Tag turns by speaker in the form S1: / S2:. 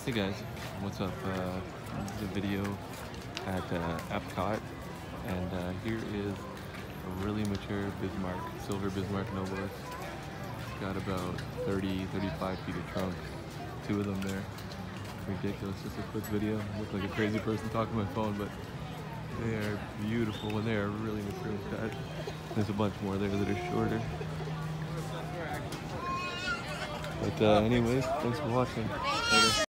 S1: Hey guys, what's up? This is a video at Epcot, and here is a really mature Bismarck, silver Bismarck Nobilis. It's got about 30-35 feet of trunk, two of them there. Ridiculous, just a quick video. I look like a crazy person talking on my phone, but they are beautiful and they are really mature with that. There's a bunch more there that are shorter. But anyways, thanks for watching. Later.